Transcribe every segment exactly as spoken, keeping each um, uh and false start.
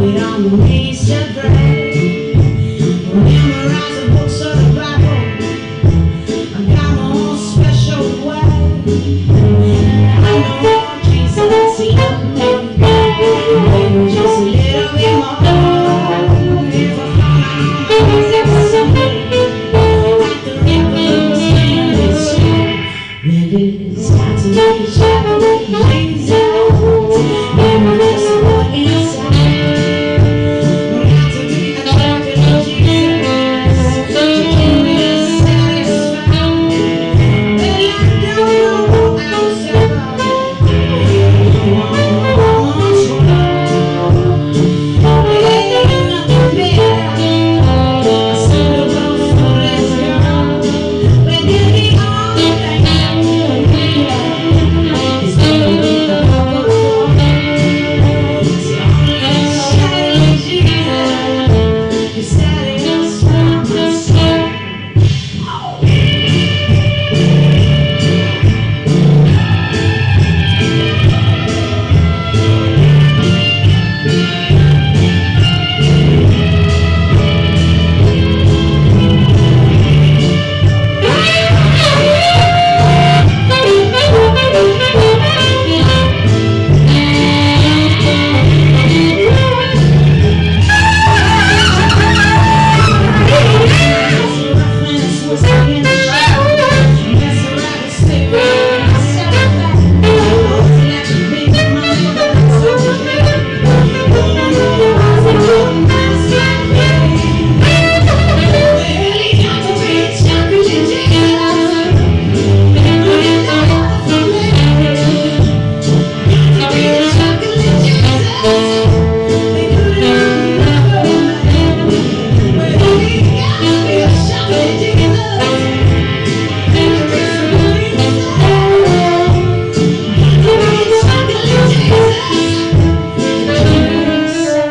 Get on the knees to pray. Memorize the books of the Bible. I got my own special way. I know Jesus loved me. Maybe just a little bit more. If I found out music someday, like the rivers in this street, maybe it's time to reach out to Jesus. Maybe just a boy inside. Got to be attracted to Jesus to keep me satisfied. But I don't know outside of it. What's wrong? It ain't nothing better. I said about foolish girl, but then the only thing I can do is to be the love of God. So only shine Jesus, you satisfy my soul.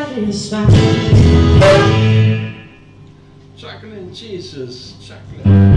Chocolate and Jesus, chocolate.